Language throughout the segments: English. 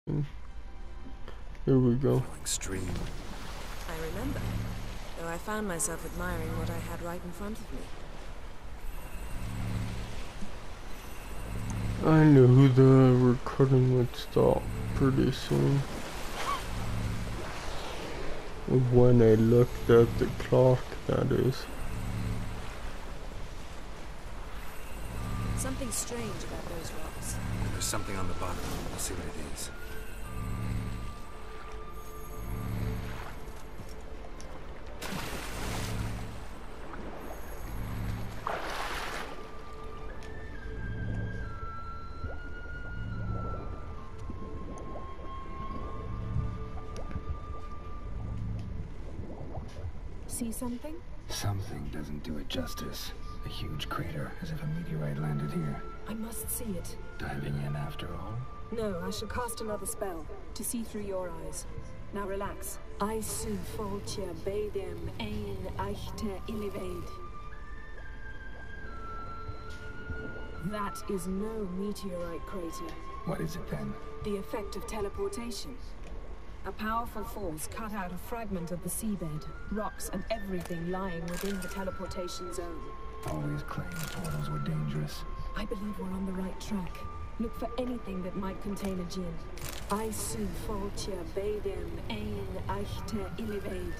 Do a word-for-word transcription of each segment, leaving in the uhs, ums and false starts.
Here we go. Flowing stream. I remember, though I found myself admiring what I had right in front of me. I knew the recording would stop pretty soon. When I looked at the clock, that is. Something strange about those rocks. There's something on the bottom. We'll see what it is. See something? Something doesn't do it justice. A huge crater, as if a meteorite landed here. I must see it. Diving in after all? No, I shall cast another spell to see through your eyes. Now relax. I su foltja bedem ein eichte illivaid. That is no meteorite crater. What is it then? The effect of teleportation. A powerful force cut out a fragment of the seabed, rocks and everything lying within the teleportation zone. Always claimed portals were dangerous. I believe we're on the right track. Look for anything that might contain a djinn. I su foltja bedem ein eichte illivaid.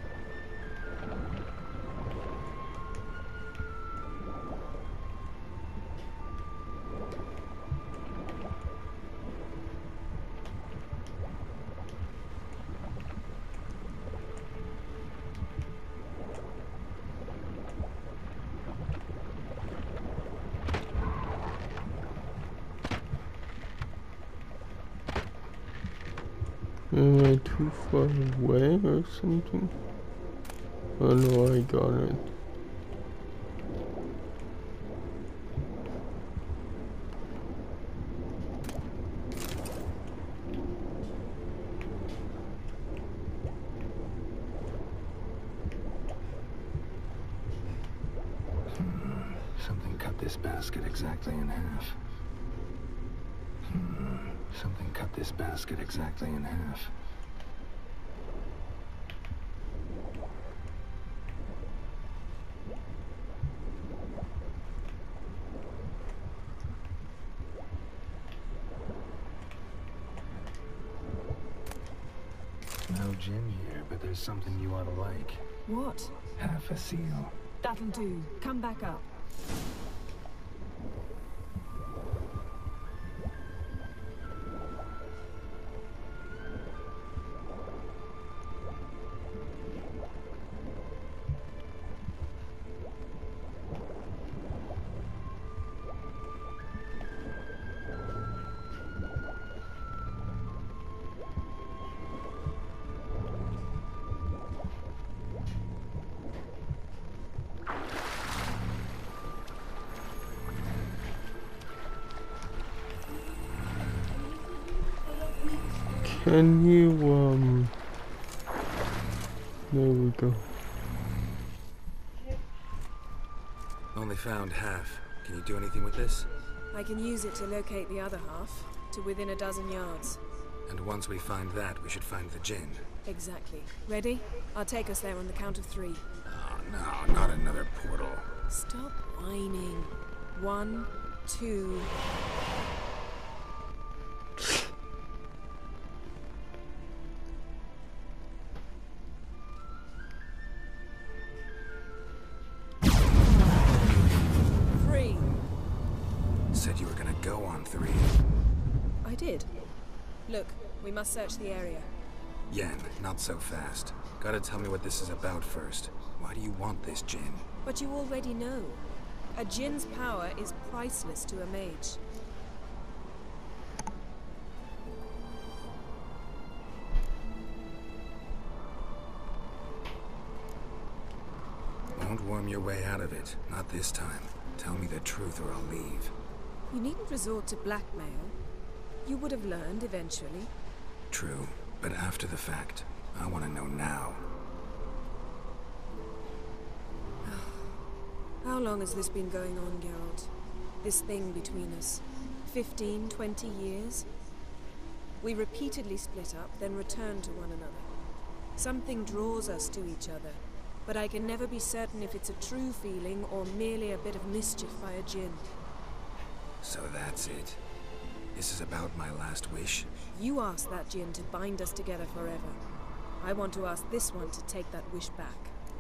Am I too far away or something? Oh no, I got it. Hmm. Something cut this basket exactly in half. Hmm. Something cut this basket exactly in half. No gin here, but there's something you ought to like. What? Half a seal. That'll do. Come back up. Can you, um... There we go. Only found half. Can you do anything with this? I can use it to locate the other half, to within a dozen yards. And once we find that, we should find the djinn. Exactly. Ready? I'll take us there on the count of three. Oh no, not another portal. Stop whining. One, two... Three. Said you were gonna go on three. I did. Look, we must search the area. Yen, not so fast. Gotta tell me what this is about first. Why do you want this djinn? But you already know. A djinn's power is priceless to a mage. Won't worm your way out of it. Not this time. Tell me the truth or I'll leave. You needn't resort to blackmail. You would have learned eventually. True, but after the fact. I want to know now. How long has this been going on, Geralt? This thing between us? Fifteen, twenty years? We repeatedly split up, then return to one another. Something draws us to each other, but I can never be certain if it's a true feeling or merely a bit of mischief by a djinn. So that's it. This is about my last wish? You asked that djinn to bind us together forever. I want to ask this one to take that wish back.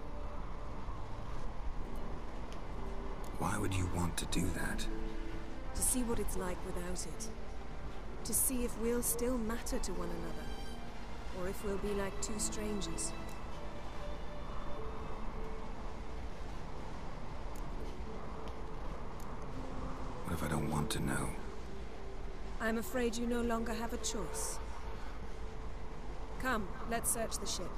Why would you want to do that? To see what it's like without it. To see if we'll still matter to one another. Or if we'll be like two strangers. What if I don't want to know? I'm afraid you no longer have a choice. Come, let's search the ship.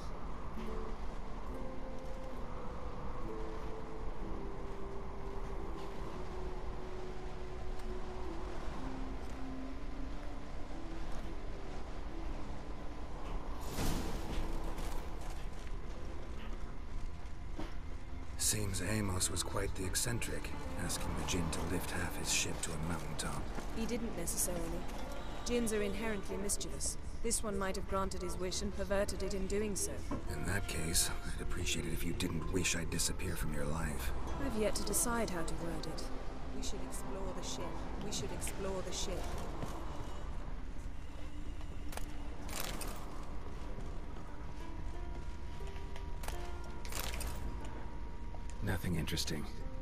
Seems Amos was quite the eccentric, asking the djinn to lift half his ship to a mountaintop. He didn't necessarily. Djinns are inherently mischievous. This one might have granted his wish and perverted it in doing so. In that case, I'd appreciate it if you didn't wish I'd disappear from your life. I've yet to decide how to word it. We should explore the ship. We should explore the ship. Nothing interesting.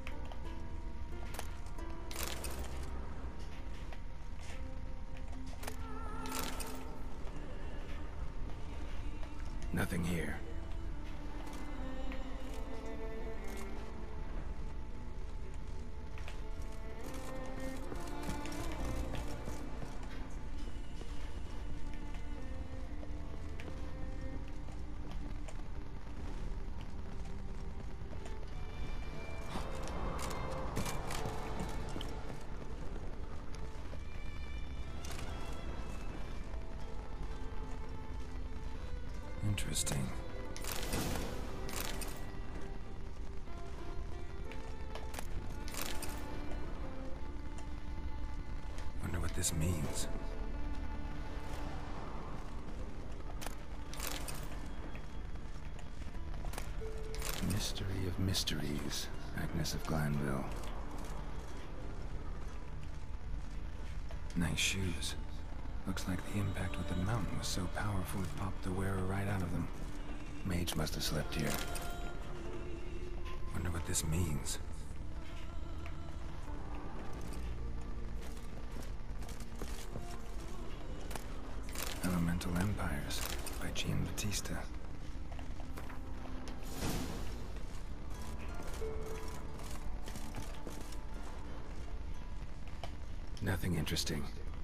Nothing here. Interesting. Wonder what this means. Mystery of mysteries, Agnes of Glanville. Nice shoes. Looks like the impact with the mountain was so powerful it popped the wearer right out of them. Mage must have slept here. Wonder what this means. Elemental Empires by Giambattista. Nothing interesting.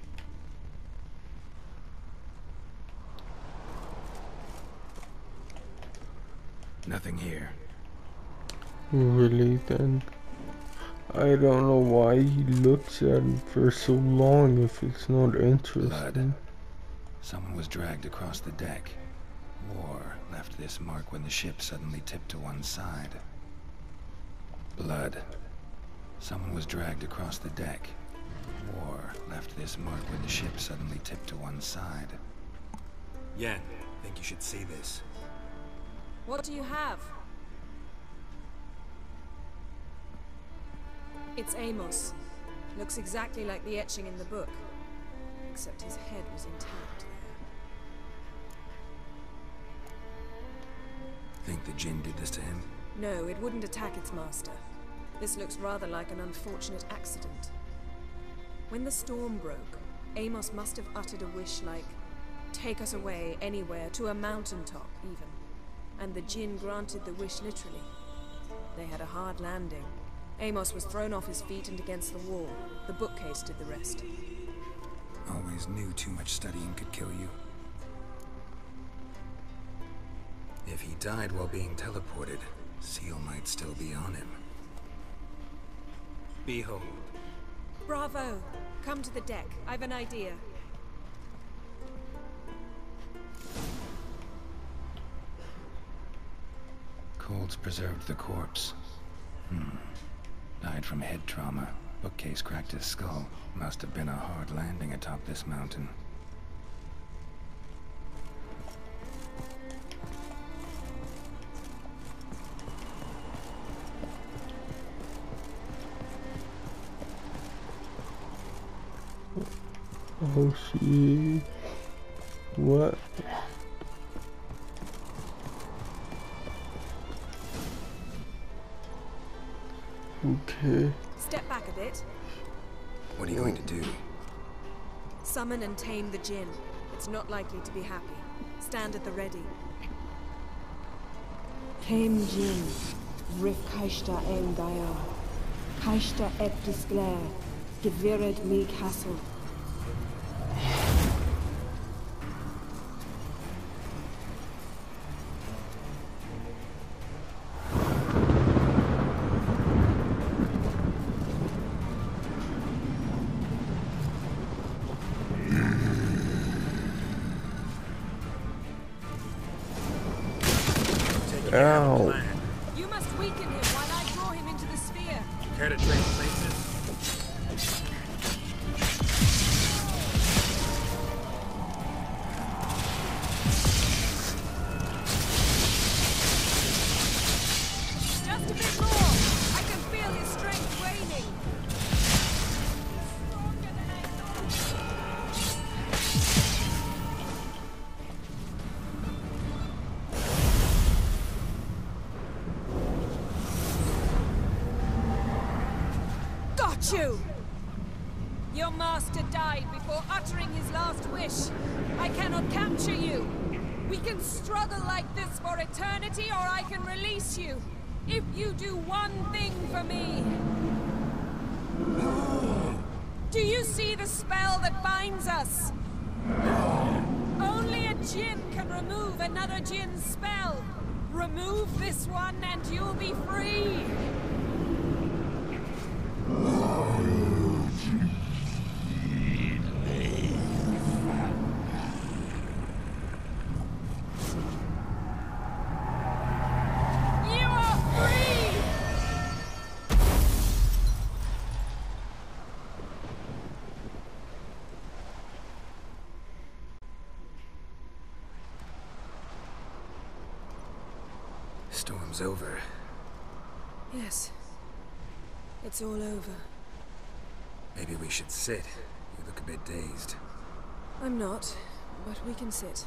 Nothing here. Really then? I don't know why he looks at it for so long if it's not interesting. Blood. Someone was dragged across the deck. War left this mark when the ship suddenly tipped to one side. Blood. Someone was dragged across the deck. War left this mark when the ship suddenly tipped to one side. Yen, I think you should see this. What do you have? It's Amos. Looks exactly like the etching in the book. Except his head was intact there. Think the djinn did this to him? No, it wouldn't attack its master. This looks rather like an unfortunate accident. When the storm broke, Amos must have uttered a wish like, take us away, anywhere, to a mountaintop, even. And the djinn granted the wish literally. They had a hard landing. Amos was thrown off his feet and against the wall. The bookcase did the rest. Always knew too much studying could kill you. If he died while being teleported, Seal might still be on him. Behold. Bravo! Come to the deck. I've an idea. Colds preserved the corpse. Hmm. Died from head trauma. Bookcase cracked his skull. Must have been a hard landing atop this mountain. Oh, she... What? Okay. Step back a bit. What are you going to do? Summon and tame the Jinn. It's not likely to be happy. Stand at the ready. Tame Jinn, Rif Kaishta en Gaia, Kaishta et Disglair, Gevired me Castle. Ow. You must weaken him while I draw him into the sphere. Care to trade places? Just a bit more. I can feel his strength waning. Stronger than I thought. Got you! Your master died before uttering his last wish. I cannot capture you. We can struggle like this for eternity, or I can release you. If you do one thing for me. Do you see the spell that binds us? Only a Jinn can remove another Jinn's spell. Remove this one and you'll be free. You are free! Storm's over. Yes. It's all over. Maybe we should sit. You look a bit dazed. I'm not, but we can sit.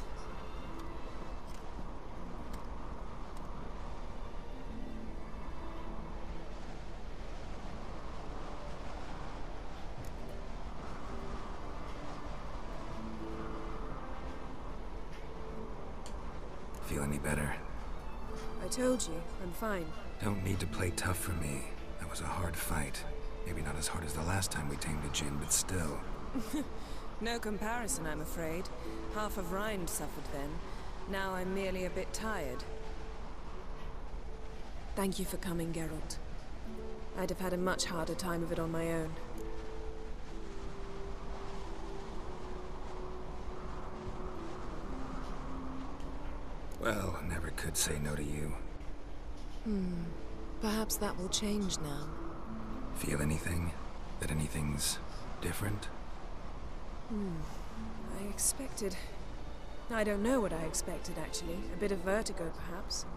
Feel any better? I told you, I'm fine. Don't need to play tough for me. That was a hard fight. Maybe not as hard as the last time we tamed a Jinn, but still. No comparison, I'm afraid. Half of Rind suffered then. Now I'm merely a bit tired. Thank you for coming, Geralt. I'd have had a much harder time of it on my own. Well, never could say no to you. Hmm. Perhaps that will change now. Feel anything? That anything's different? Hmm. I expected... I don't know what I expected, actually. A bit of vertigo, perhaps.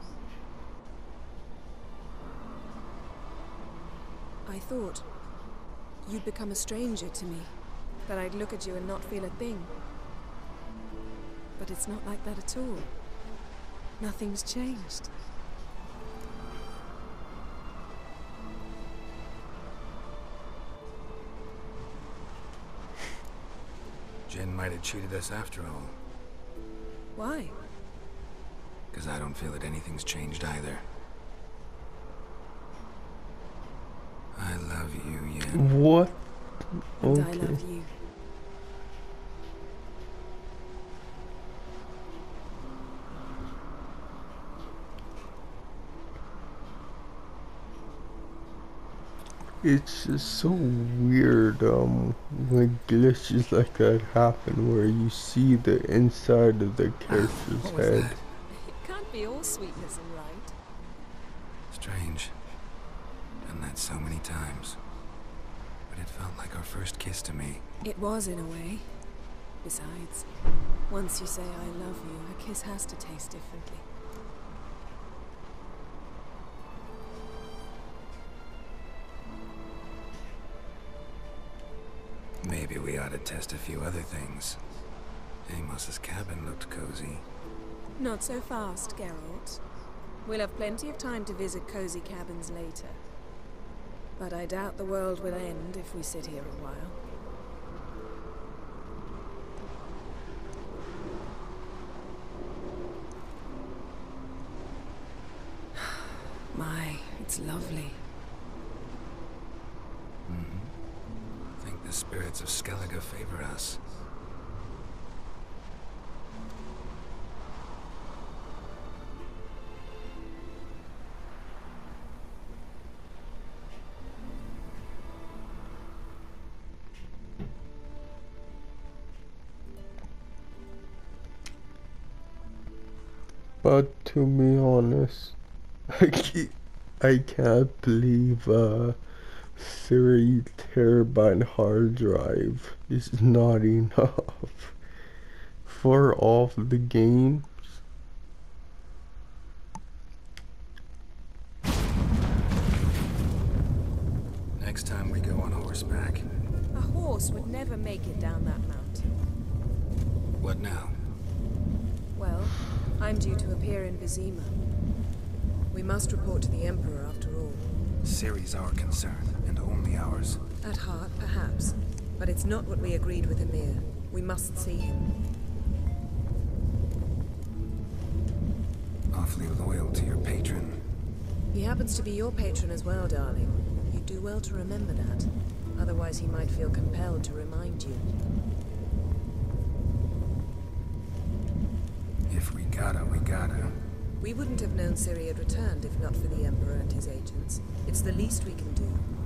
I thought you'd become a stranger to me. That I'd look at you and not feel a thing. But it's not like that at all. Nothing's changed. Jinn might have cheated us after all. Why? Because I don't feel that anything's changed either. I love you, Yen. What? And Okay. I love you. It's just so weird, um, when glitches like that happen where you see the inside of the character's What was head. that? It can't be all sweetness and light. Strange. Done that so many times. But it felt like our first kiss to me. It was, in a way. Besides, once you say I love you, a kiss has to taste differently. Maybe we ought gotta test a few other things. Amos's cabin looked cozy. Not so fast, Geralt. We'll have plenty of time to visit cozy cabins later. But I doubt the world will end if we sit here a while. My, it's lovely. Mm-hmm. I think the spirits of Skellige favor us. But to be honest, I can't, I can't believe uh, three terabyte hard drive is not enough for all of the games. Next time we go on horseback. A horse would never make it down that mountain. What now? Well, I'm due to appear in Vizima. We must report to the Emperor after all. Ciri's our concern, and only ours. At heart, perhaps. But it's not what we agreed with Emir. We must see him. Awfully loyal to your patron. He happens to be your patron as well, darling. You do well to remember that. Otherwise he might feel compelled to remind you. If we gotta, we gotta. We wouldn't have known Ciri had returned if not for the Emperor and his agents. It's the least we can do.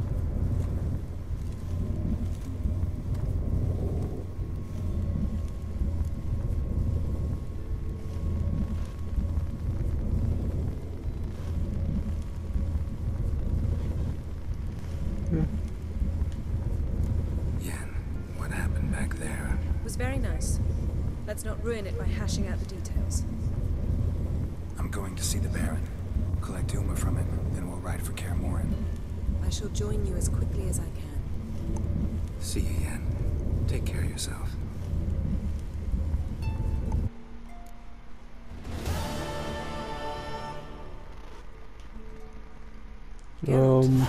Yen, what happened back there? It was very nice. Let's not ruin it by hashing out the details. I'm going to see the Baron. Collect Uma from him, then we'll ride for Kaer Morhen. I shall join you as quickly as I can. See you, Yen. Take care of yourself. Um.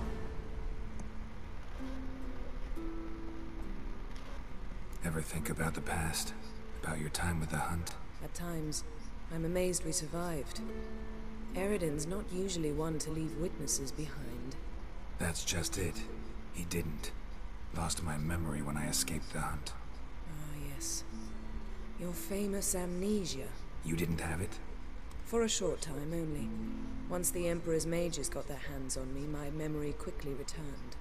Ever think about the past? About your time with the Hunt? At times, I'm amazed we survived. Eredin's not usually one to leave witnesses behind. That's just it. He didn't. Lost my memory when I escaped the Hunt. Ah, yes. Your famous amnesia. You didn't have it? For a short time only. Once the Emperor's mages got their hands on me, my memory quickly returned.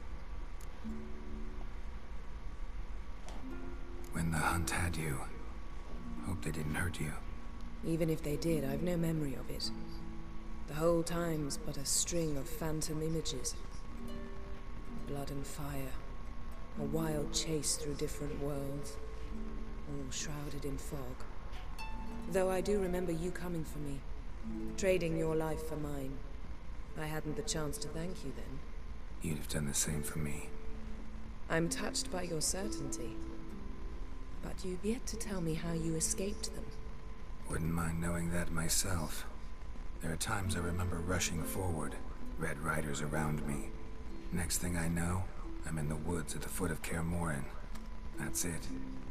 When the Hunt had you, hope they didn't hurt you. Even if they did, I've no memory of it. The whole time's but a string of phantom images. Blood and fire. A wild chase through different worlds. All shrouded in fog. Though I do remember you coming for me. Trading your life for mine. I hadn't the chance to thank you then. You'd have done the same for me. I'm touched by your certainty. But you've yet to tell me how you escaped them. Wouldn't mind knowing that myself. There are times I remember rushing forward, Red Riders around me. Next thing I know, I'm in the woods at the foot of Kaer Morhen. That's it.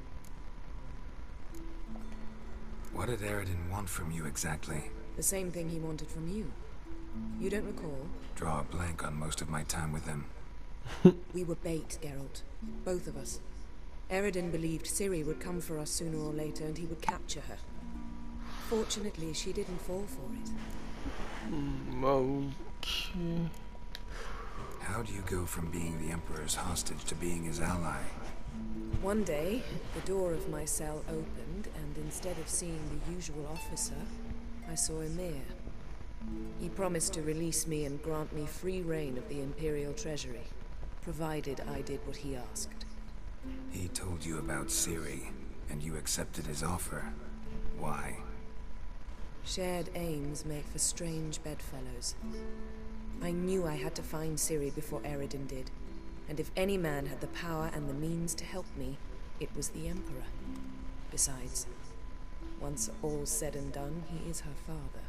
What did Eredin want from you exactly? The same thing he wanted from you. You don't recall? Draw a blank on most of my time with him. We were bait, Geralt. Both of us. Eredin believed Ciri would come for us sooner or later and he would capture her. Fortunately, she didn't fall for it. Okay. How do you go from being the Emperor's hostage to being his ally? One day, the door of my cell opened, and instead of seeing the usual officer, I saw Emir. He promised to release me and grant me free reign of the Imperial Treasury, provided I did what he asked. He told you about Ciri, and you accepted his offer. Why? Shared aims make for strange bedfellows. I knew I had to find Ciri before Eredin did, and if any man had the power and the means to help me, It was the Emperor. Besides, once all's said and done, he is her father.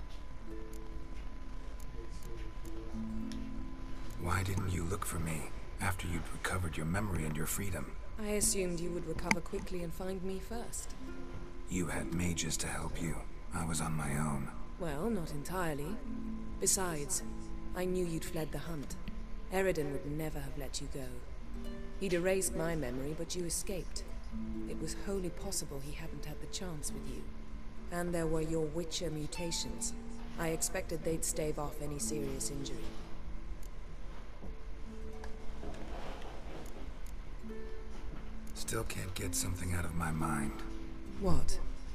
Why didn't you look for me after you'd recovered your memory and your freedom? I assumed you would recover quickly and find me first. You had mages to help you. I was on my own. Well, not entirely. Besides, I knew you'd fled the hunt. Eridan would never have let you go. He'd erased my memory, but you escaped. It was wholly possible he hadn't had the chance with you. And there were your Witcher mutations. I expected they'd stave off any serious injury. Still can't get something out of my mind. What?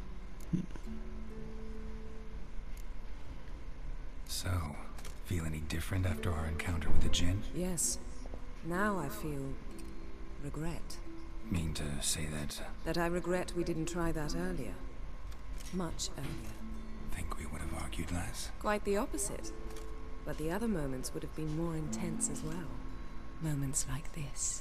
So, feel any different after our encounter with the Jinn? Yes. Now I feel... regret. Mean to say that... That I regret we didn't try that earlier. Much earlier. Think we would have argued less? Quite the opposite. But the other moments would have been more intense as well. Moments like this.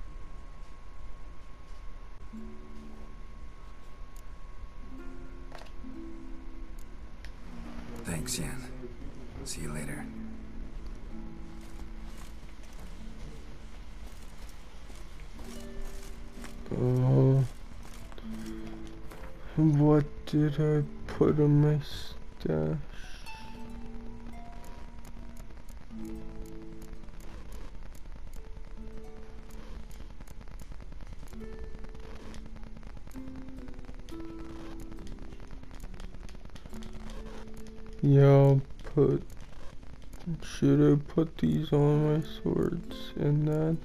Thanks, Yen. See you later. Uh, what did I put in my stash? Yeah, I'll put... Should I put these on my swords and that?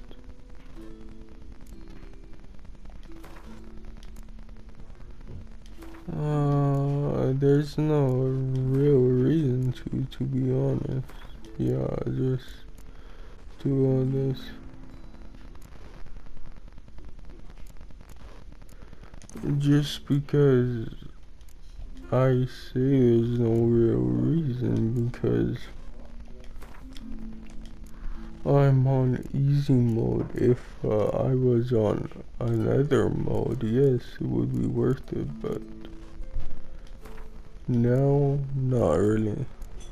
Uh, there's no real reason to, to be honest. Yeah, just do all this. Just because I say there's no real reason, because I'm on easy mode. If uh, I was on another mode, yes, it would be worth it, but no, not really.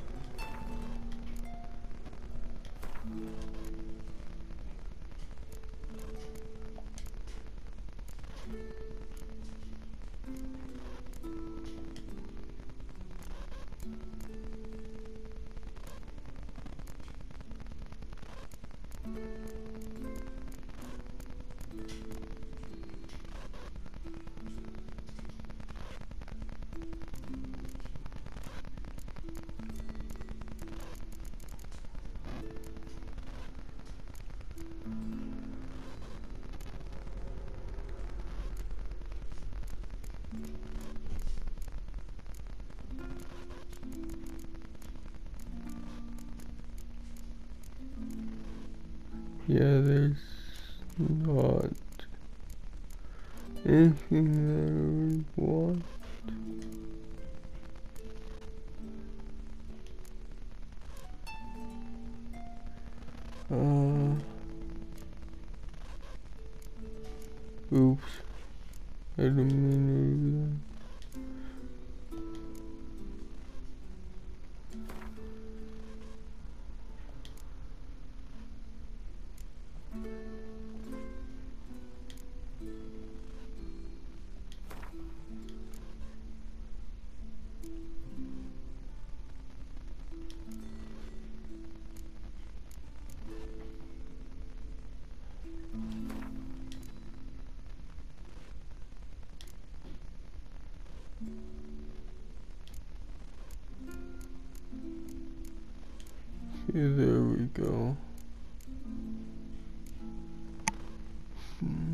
Yeah, there's not anything that I would want. Uh, oops, I didn't mean to do that. Okay, there we go. Hmm.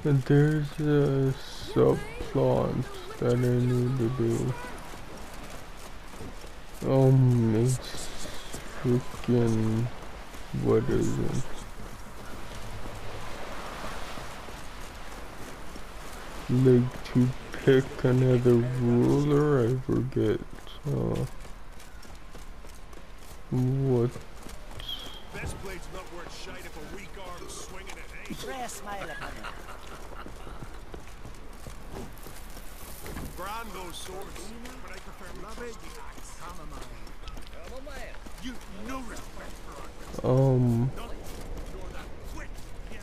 And there's a subplot that I need to do. Um, it's freaking, what is it? Like to pick another ruler, I forget. Uh, what? Best blade's not worth shite if a weak arm's swinging at eight. Rare smile upon it. Brand those swords, but I prefer loving. You no respect for our Um. knowledge. Ignore that. Quick, get.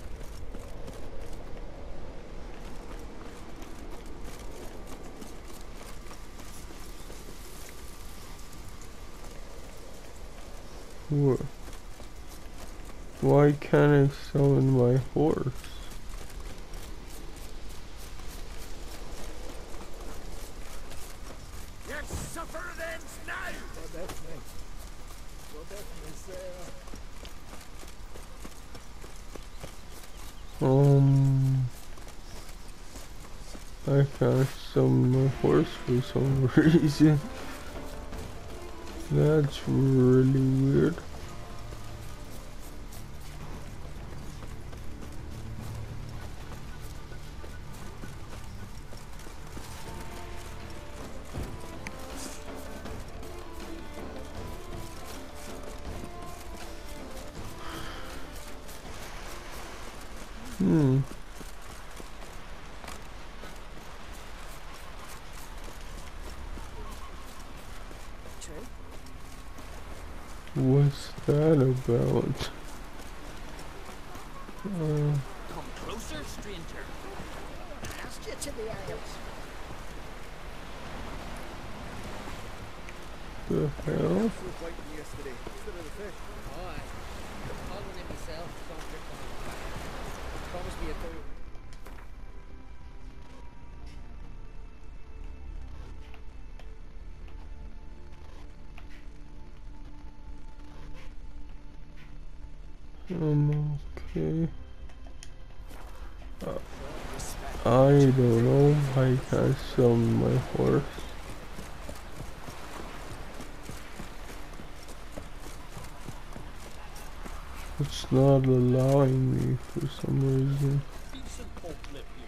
What? Why can't I summon my horse? Yes, suffer then now. Well, that's me. Well, that's me, Sarah. Um. I can't summon my horse for some reason. That's really weird. Hmm. True. What's that about? Uh, Come closer, stranger. I asked you to the Isles. the hell? Yesterday, instead of the fish. Oh, I. Following it myself. Don't rip on it. Promise me a total. Um, okay. Uh, I don't know. I can't summon my horse. It's not allowing me for some reason. Decent folk live here.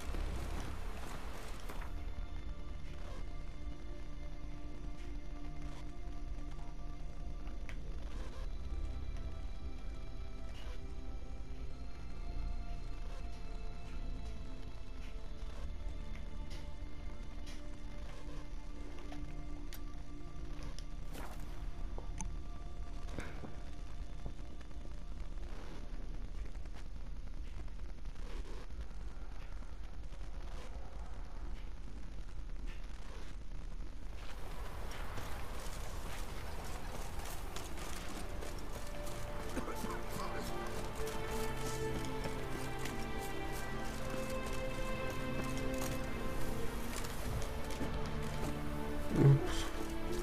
Oops.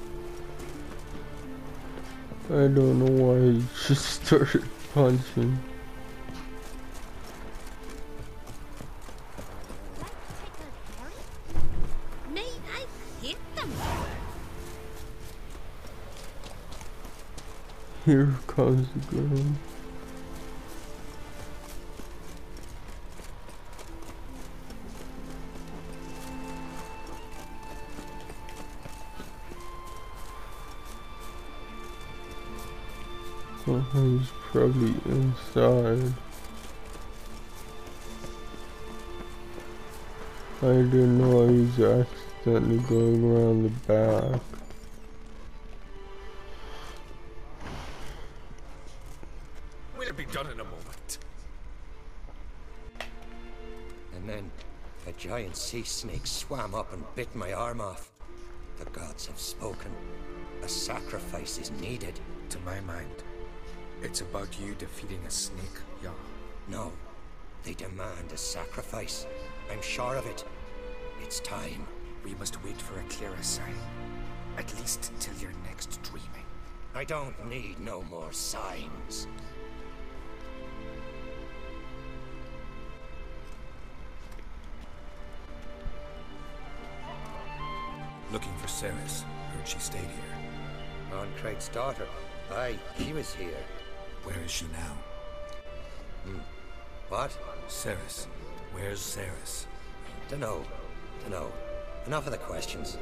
I don't know why I just started punching. May I hit them? Here comes the girl. Oh, he's probably inside. I didn't know he's accidentally going around the back. Will be done in a moment. And then a giant sea snake swam up and bit my arm off. The gods have spoken. A sacrifice is needed. To my mind, it's about you defeating a snake, Yah. No, they demand a sacrifice. I'm sure of it. It's time. We must wait for a clearer sign. At least till your next dreaming. I don't need no more signs. Looking for Ceres. Heard she stayed here. On Craig's daughter. Aye, she was here. Where is she now? Hmm. What? Ceres. Where's Ceres? Dunno. Dunno. Enough of the questions.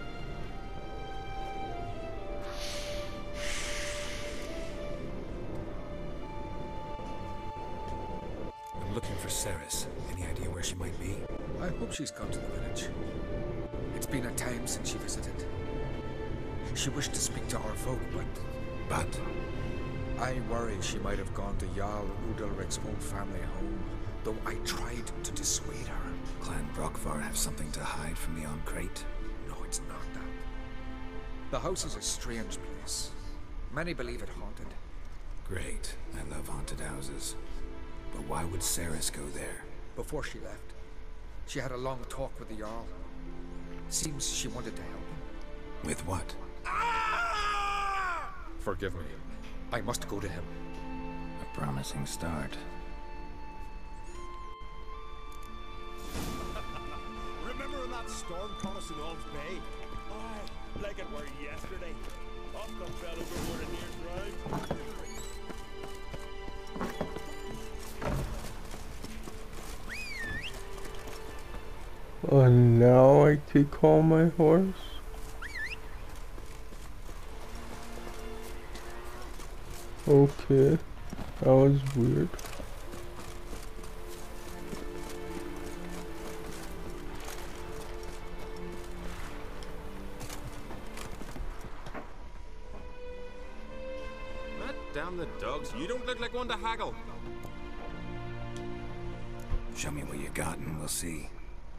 I'm looking for Ceres. Any idea where she might be? I hope she's gone to the village. It's been a time since she visited. She wished to speak to our folk, but... But? I worry she might have gone to Jarl Udalric's old family home, though I tried to dissuade her. Clan Brockvar have something to hide from the On Crate? No, it's not that. The house is a strange place. Many believe it haunted. Great. I love haunted houses. But why would Ceres go there? Before she left, she had a long talk with the Jarl. Seems she wanted to help him. With what? Forgive me. I must go to him. A promising start. Remember when that storm caught us in Alms Bay? Aye, like it were yesterday. Up the fell overboard a near drive. And now I take call my horse. Okay, that was weird. God damn the dogs, you don't look like one to haggle. Show me what you got and we'll see.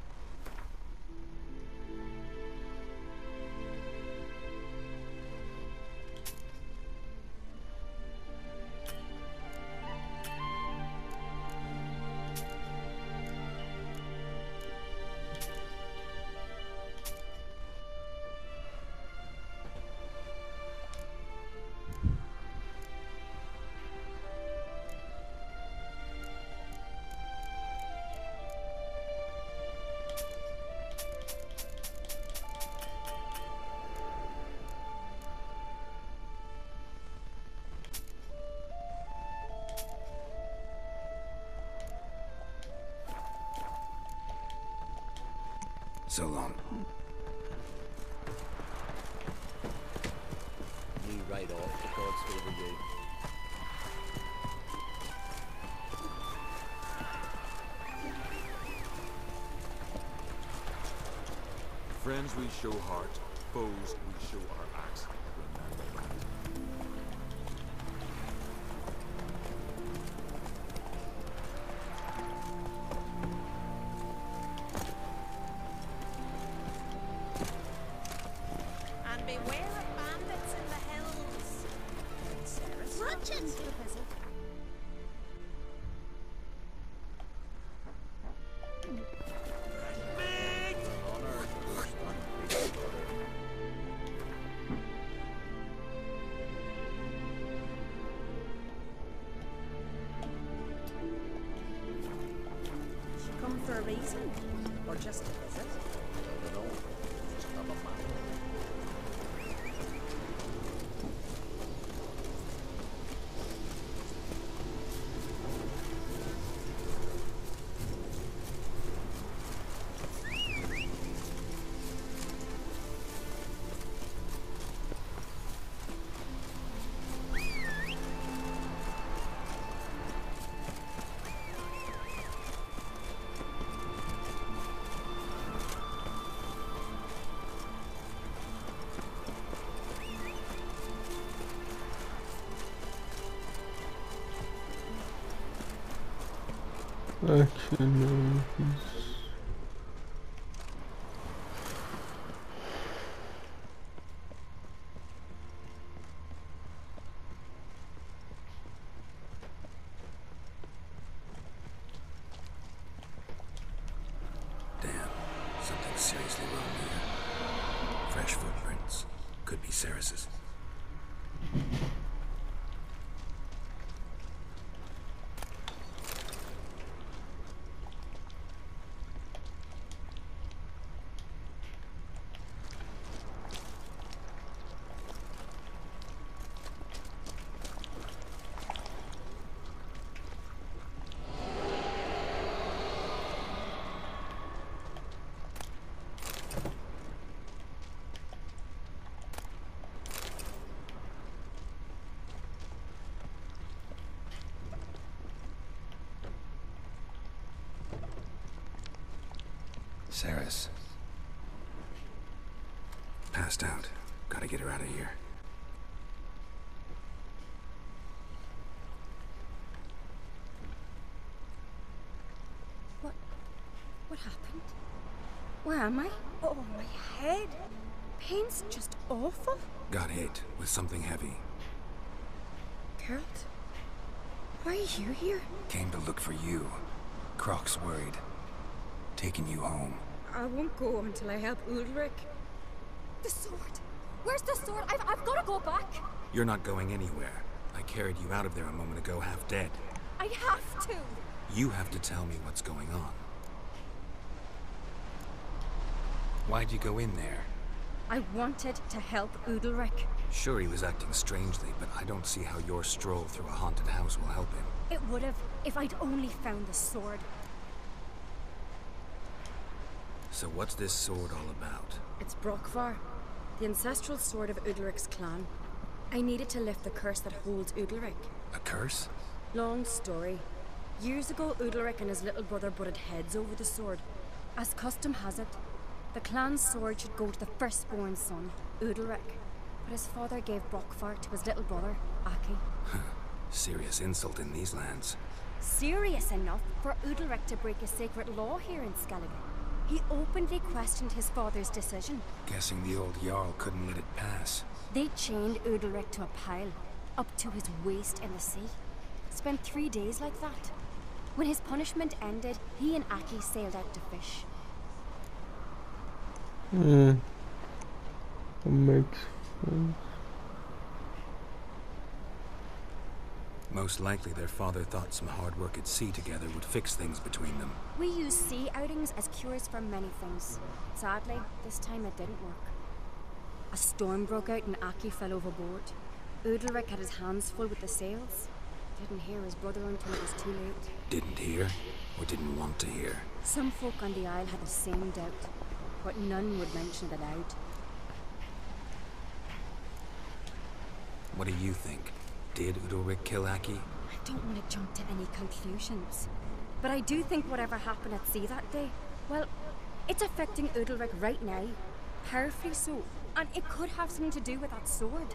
So long. You right off, the gods favor you. Friends we show heart, foes we show our axe. Remember that. And beware of bandits in the hills. Ceres Watch it. She come for a reason, or just to visit? I don't know. Just have a man. Actually, no, he's... Damn, something seriously wrong here. Fresh footprints. Could be Ceres's. Ceres. Passed out. Gotta get her out of here. What? What happened? Where am I? Oh, my head. Pain's just awful. Got hit with something heavy. Geralt? Why are you here? Came to look for you. Croc's worried. Taking you home. I won't go until I help Ulrich. The sword! Where's the sword? I've, I've got to go back! You're not going anywhere. I carried you out of there a moment ago half dead. I have to! You have to tell me what's going on. Why'd you go in there? I wanted to help Udalric. Sure, he was acting strangely, but I don't see how your stroll through a haunted house will help him. It would have, if I'd only found the sword. So what's this sword all about? It's Brokvar, the ancestral sword of Udalric's clan. I needed to lift the curse that holds Udalric. A curse? Long story. Years ago, Udalric and his little brother butted heads over the sword. As custom has it, the clan's sword should go to the firstborn son, Udalric. But his father gave Brokvar to his little brother, Aki. Serious insult in these lands. Serious enough for Udalric to break a sacred law here in Skellige. He openly questioned his father's decision. Guessing the old Jarl couldn't let it pass. They chained Udalric to a pile, up to his waist in the sea. Spent three days like that. When his punishment ended, he and Aki sailed out to fish. Hmm. That makes sense. Most likely their father thought some hard work at sea together would fix things between them. We use sea outings as cures for many things. Sadly, this time it didn't work. A storm broke out and Aki fell overboard. Udalric had his hands full with the sails. Didn't hear his brother until it was too late. Didn't hear, or didn't want to hear? Some folk on the Isle had the same doubt, but none would mention it aloud. What do you think? Did Udalric kill Aki? I don't want to jump to any conclusions. But I do think whatever happened at sea that day, well, it's affecting Udalric right now. Powerfully so. And it could have something to do with that sword.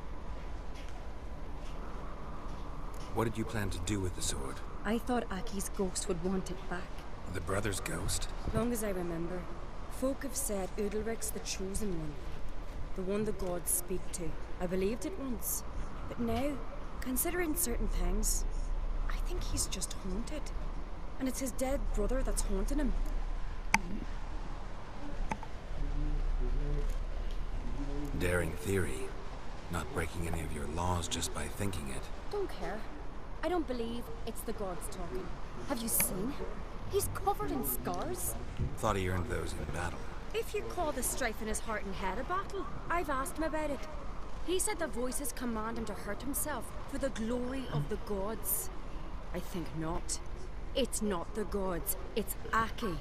What did you plan to do with the sword? I thought Aki's ghost would want it back. The brother's ghost? Long as I remember, folk have said Udalric's the chosen one. The one the gods speak to. I believed it once. But now, considering certain things, I think he's just haunted. And it's his dead brother that's haunting him. Daring theory. Not breaking any of your laws just by thinking it. Don't care. I don't believe it's the gods talking. Have you seen him? He's covered in scars. Thought he earned those in battle. If you call the strife in his heart and head a battle, I've asked him about it. He said the voices command him to hurt himself for the glory of the gods. I think not. It's not the gods, it's Aki.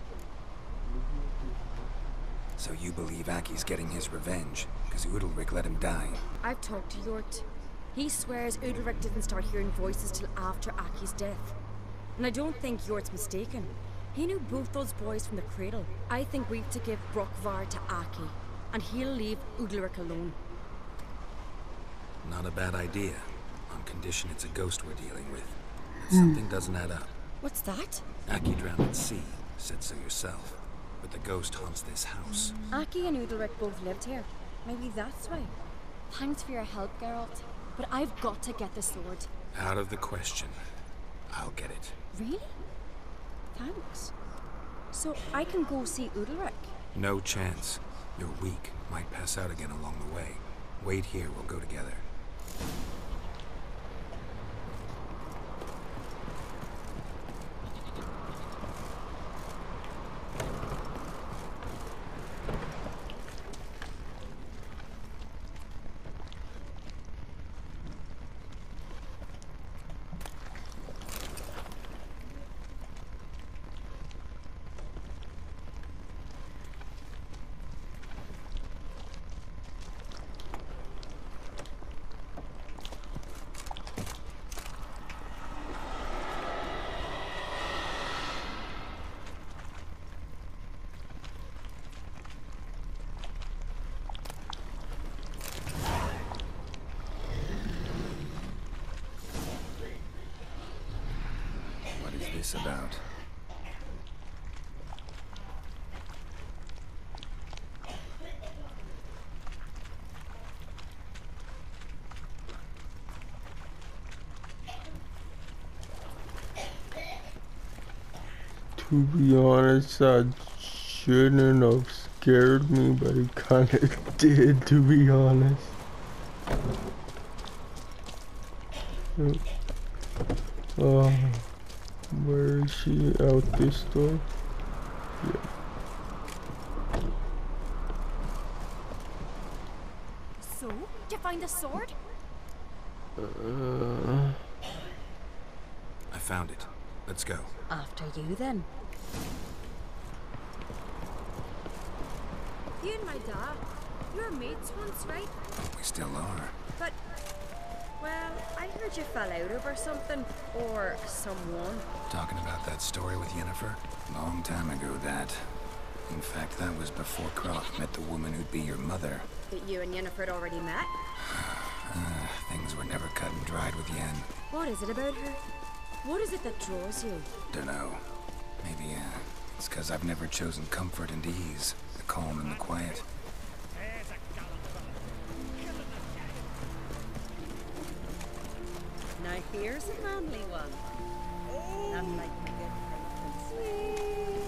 So you believe Aki's getting his revenge, because Udalric let him die? I've talked to Yort. He swears Udalric didn't start hearing voices till after Aki's death. And I don't think Yort's mistaken. He knew both those boys from the cradle. I think we've to give Brokvar to Aki, and he'll leave Udalric alone. Not a bad idea, on condition it's a ghost we're dealing with. But something doesn't add up. What's that? Aki drowned at sea, said so yourself. But the ghost haunts this house. Aki and Udalric both lived here. Maybe that's why. Thanks for your help, Geralt. But I've got to get the sword. Out of the question. I'll get it. Really? Thanks. So I can go see Udalric? No chance. You're weak. Might pass out again along the way. Wait here, we'll go together. this about? To be honest, that shouldn't have scared me, but it kind of did, to be honest. Uh, where is she? Out this door? Yeah. So, did you find the sword? Uh, I found it. Let's go. After you, then. You and my dad, you were mates once, right? We still are. But, well, I heard you fell out over something, or someone. Talking about that story with Yennefer? Long time ago, that. In fact, that was before Croft met the woman who'd be your mother. But you and Yennefer had already met? uh, things were never cut and dried with Yen. What is it about her? What is it that draws you? Dunno. Maybe, uh, it's because I've never chosen comfort and ease, the calm and the quiet. Now here's a manly one. Not like my good friend.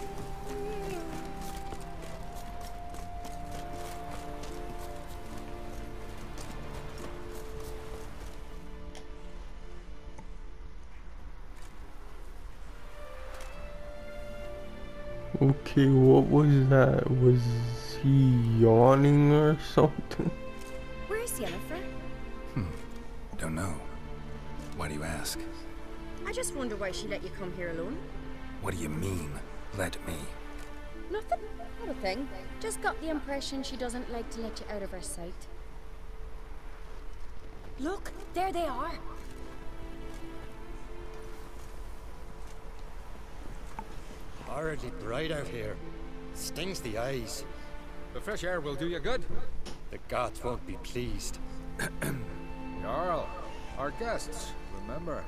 Okay, what was that? Was he yawning or something? Where's Yennefer? Hmm. Don't know. Why do you ask? I just wonder why she let you come here alone. What do you mean, let me? Nothing. Not a thing. Just got the impression she doesn't like to let you out of her sight. Look, there they are. Horridly bright out here. Stings the eyes. The fresh air will do you good. The gods won't be pleased. Jarl, our guests, remember.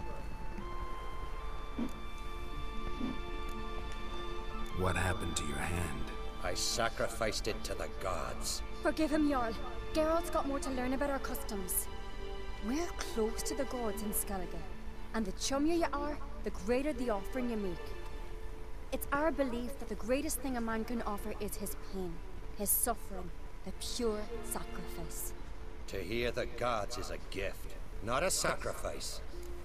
What happened to your hand? I sacrificed it to the gods. Forgive him, Jarl. Geralt's got more to learn about our customs. We're close to the gods in Skellige, and the chummier you are, the greater the offering you make. It's our belief that the greatest thing a man can offer is his pain, his suffering, the pure sacrifice. To hear the gods is a gift, not a sacrifice.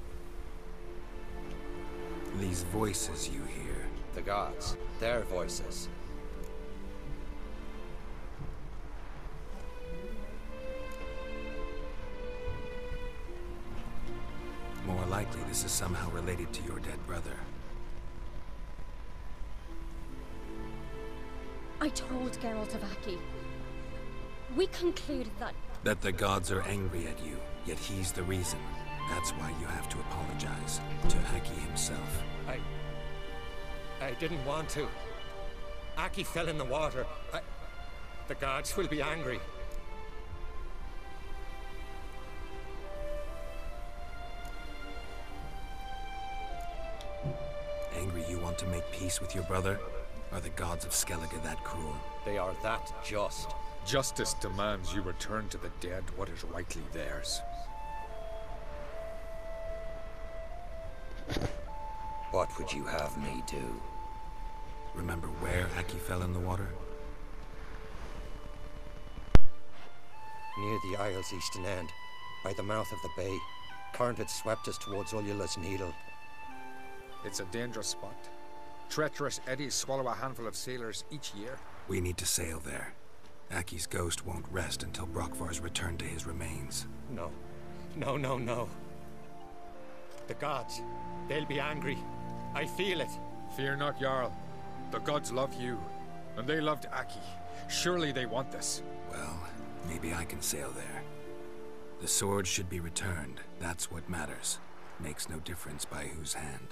These voices you hear. The gods, their voices. More likely this is somehow related to your dead brother. I told Geralt of Aki. We concluded that... That the gods are angry at you, yet he's the reason. That's why you have to apologize to Aki himself. I... I didn't want to. Aki fell in the water. I... The gods will be angry. Angry you want to make peace with your brother? Are the gods of Skellige that cruel? They are that just. Justice demands you return to the dead what is rightly theirs. What would you have me do? Remember where Aki fell in the water? Near the Isle's eastern end, by the mouth of the bay. Current had swept us towards Ullula's Needle. It's a dangerous spot. Treacherous eddies swallow a handful of sailors each year. We need to sail there. Aki's ghost won't rest until Brokvar's returned to his remains. No. No, no, no. The gods, they'll be angry. I feel it. Fear not, Jarl. The gods love you, and they loved Aki. Surely they want this. Well, maybe I can sail there. The sword should be returned. That's what matters. Makes no difference by whose hand.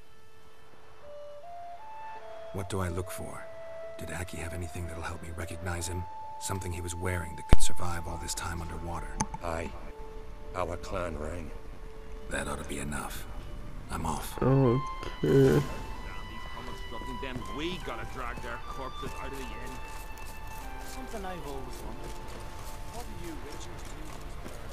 What do I look for? Did Aki have anything that'll help me recognize him? Something he was wearing that could survive all this time underwater? Aye. Our clan ring. That ought to be enough. I'm off. Okay. then we gotta drag their corpses out of the inn. Something I've always wondered. What do you witchers do in this world?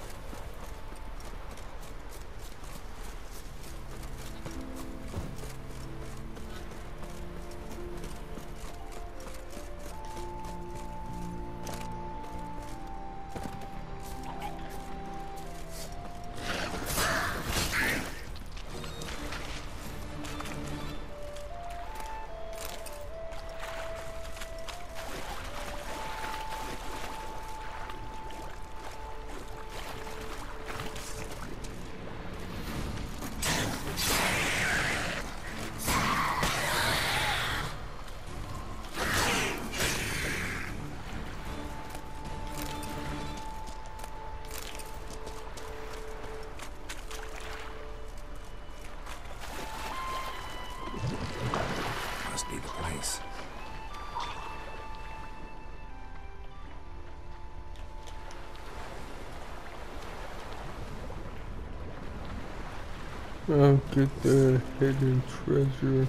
Must be the place. I'll get the hidden treasure.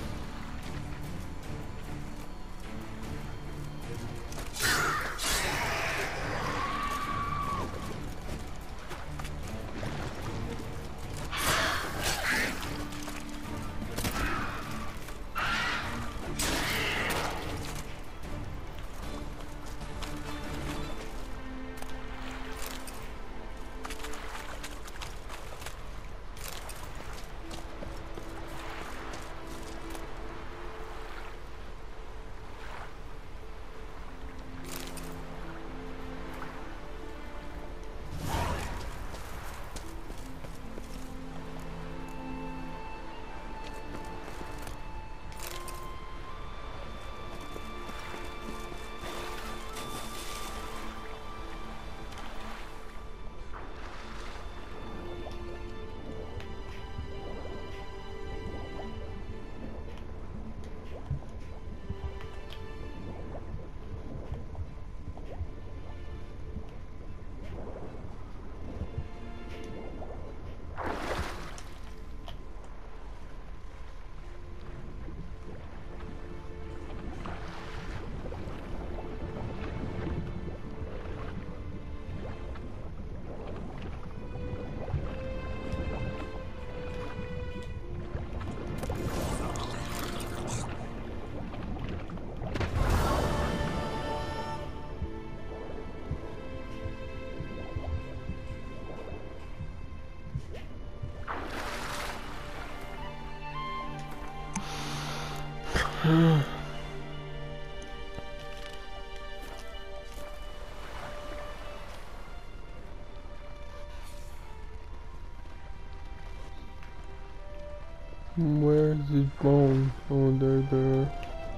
Where's his bone? Oh, they're there.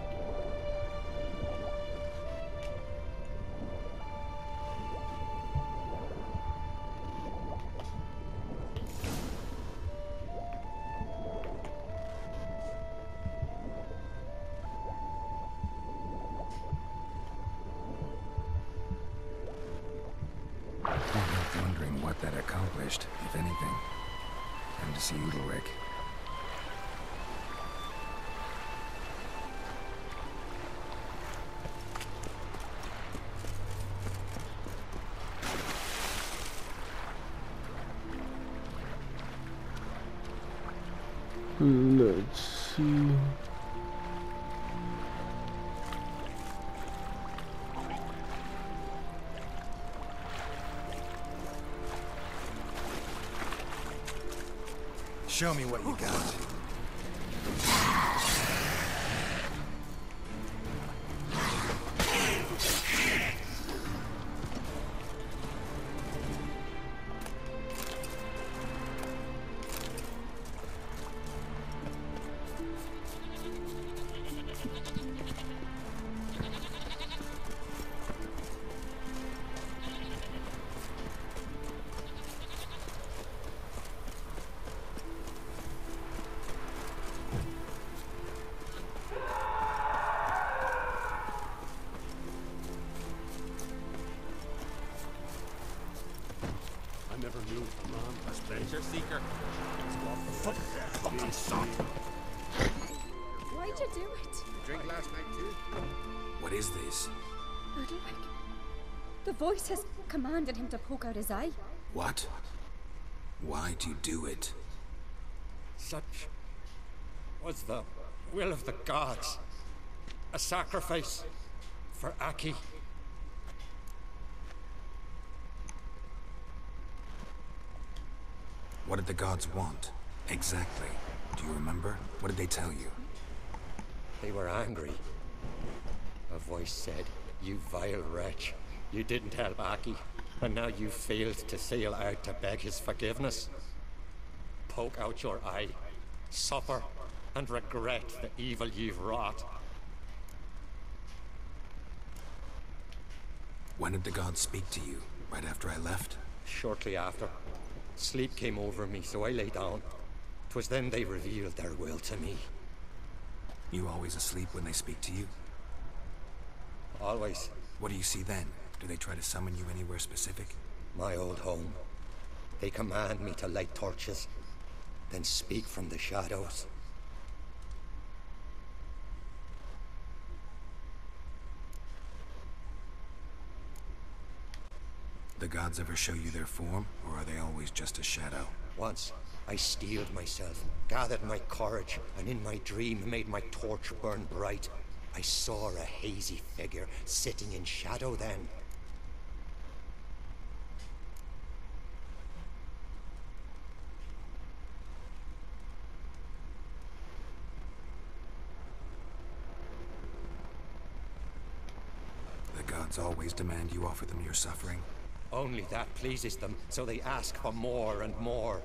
I'm wondering what that accomplished, if anything. Time to see Udalryk. Let's see. Show me what you got. I never knew a man as pleasure seeker. What the fuck? Fucking son. Why'd did you do it? Drink last night too? What is this? Udalric. The voice has commanded him to poke out his eye. What? Why'd you do it? Such was the will of the gods. A sacrifice for Aki. What did the gods want? Exactly. Do you remember? What did they tell you? They were angry. A voice said, "You vile wretch. You didn't help Aki, and now you failed to sail out to beg his forgiveness. Poke out your eye, suffer, and regret the evil you've wrought." When did the gods speak to you? Right after I left? Shortly after. Sleep came over me, so I lay down. 'Twas then they revealed their will to me. You always asleep when they speak to you? Always. What do you see then? Do they try to summon you anywhere specific? My old home. They command me to light torches, then speak from the shadows. The gods ever show you their form, or are they always just a shadow? Once, I steeled myself, gathered my courage, and in my dream made my torch burn bright. I saw a hazy figure sitting in shadow then. The gods always demand you offer them your suffering? Only that pleases them, so they ask for more and more.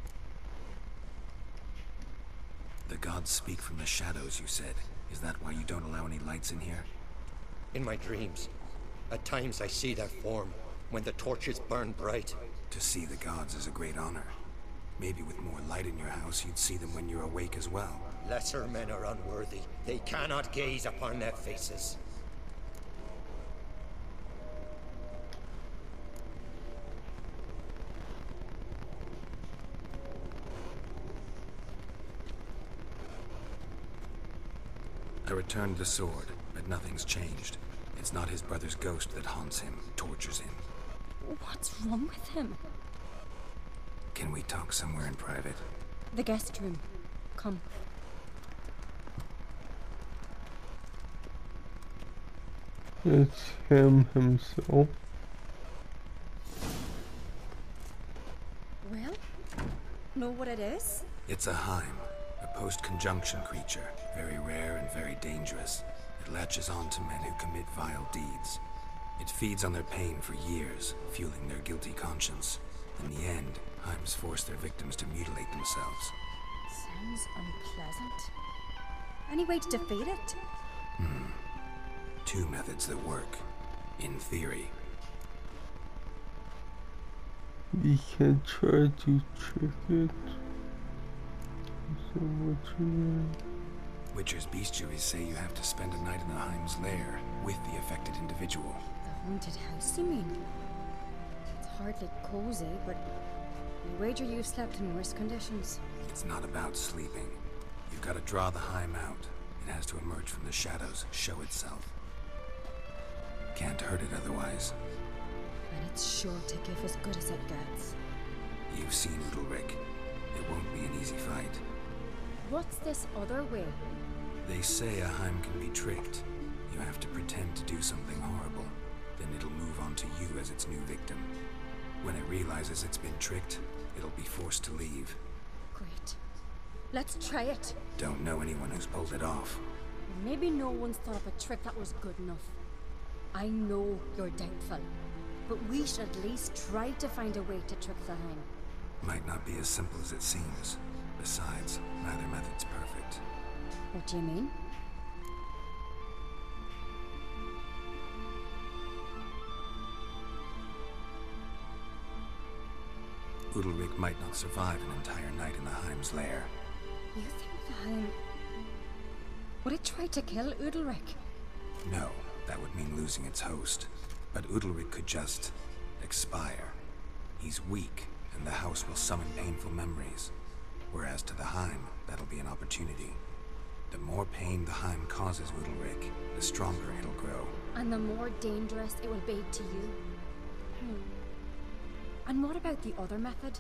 The gods speak from the shadows, you said. Is that why you don't allow any lights in here? In my dreams, at times I see their form, when the torches burn bright. To see the gods is a great honor. Maybe with more light in your house, you'd see them when you're awake as well. Lesser men are unworthy. They cannot gaze upon their faces. I returned the sword, but nothing's changed. It's not his brother's ghost that haunts him, tortures him. What's wrong with him? Can we talk somewhere in private? The guest room. Come. It's him himself. Well, know what it is? It's a Heim, a post-conjunction creature, very rare and very dangerous. It latches on to men who commit vile deeds. It feeds on their pain for years, fueling their guilty conscience. In the end, Heims force their victims to mutilate themselves. Sounds unpleasant. Any way to defeat it? Hmm. Two methods that work. In theory. We can try to trick it. So what you mean? Witcher's bestiaries say you have to spend a night in the Heim's lair with the affected individual. The haunted house, you mean? It's hardly cozy, but I wager you've slept in worse conditions. It's not about sleeping. You've got to draw the Heim out. It has to emerge from the shadows, show itself. Can't hurt it otherwise. And it's sure to give as good as it gets. You've seen Udalric. It won't be an easy fight. What's this other way? They say a Heim can be tricked. You have to pretend to do something horrible. Then it'll move on to you as its new victim. When it realizes it's been tricked, it'll be forced to leave. Great. Let's try it. Don't know anyone who's pulled it off. Maybe no one's thought of a trick that was good enough. I know you're doubtful, but we should at least try to find a way to trick the Heim. Might not be as simple as it seems. Besides, neither method's perfect. What do you mean? Udalric might not survive an entire night in the Heim's lair. You think the Heim... Would it try to kill Udalric? No, that would mean losing its host. But Udalric could just... expire. He's weak, and the house will summon painful memories. Whereas to the Heim, that'll be an opportunity. The more pain the Heim causes Udalryk, the stronger it'll grow. And the more dangerous it will be to you. Hmm. And what about the other method?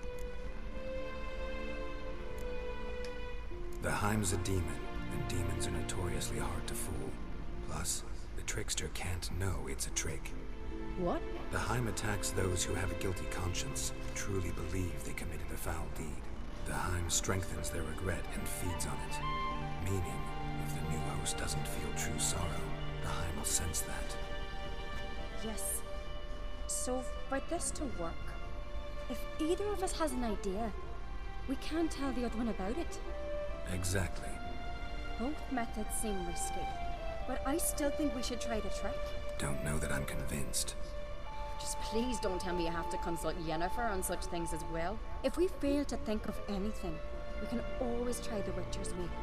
The Heim's a demon, and demons are notoriously hard to fool. Plus, the trickster can't know it's a trick. What? The Heim attacks those who have a guilty conscience, truly believe they committed a foul deed. The Heim strengthens their regret and feeds on it. Meaning, if the new host doesn't feel true sorrow, the Heim will sense that. Yes. So, for this to work, if either of us has an idea, we can't tell the other one about it. Exactly. Both methods seem risky, but I still think we should try the trick. Don't know that I'm convinced. Just please don't tell me you have to consult Yennefer on such things as well. If we fail to think of anything, we can always try the Witcher's way.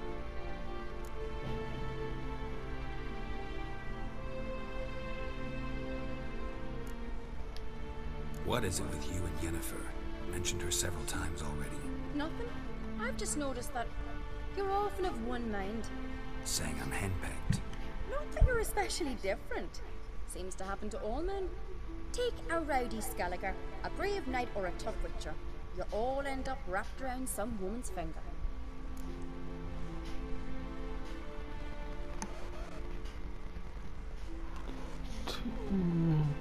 What is it with you and Yennefer? Mentioned her several times already. Nothing. I've just noticed that you're often of one mind. Saying I'm henpecked. Not that you're especially different. Seems to happen to all men. Take a rowdy Skelliger, a brave knight, or a tough witcher. You all end up wrapped around some woman's finger. Mm.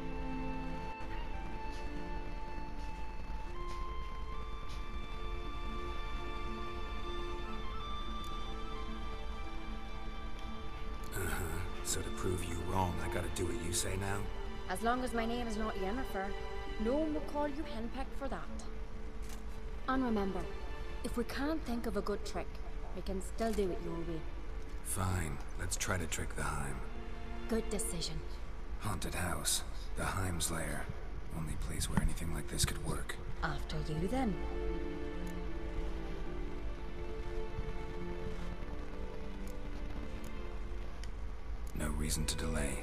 Uh-huh. So to prove you wrong, I gotta do what you say now? As long as my name is not Yennefer, no one will call you henpecked for that. And remember, if we can't think of a good trick, we can still do it your way. Fine, let's try to trick the Heim. Good decision. Haunted house, the Heim's lair. Only place where anything like this could work. After you, then. No reason to delay.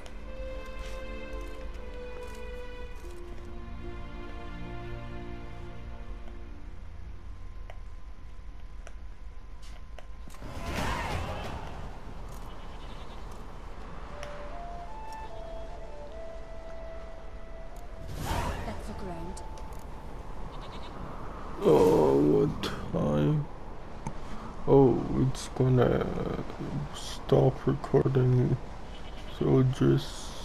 Let's look around. Oh, what time? Oh, it's gonna stop recording, so just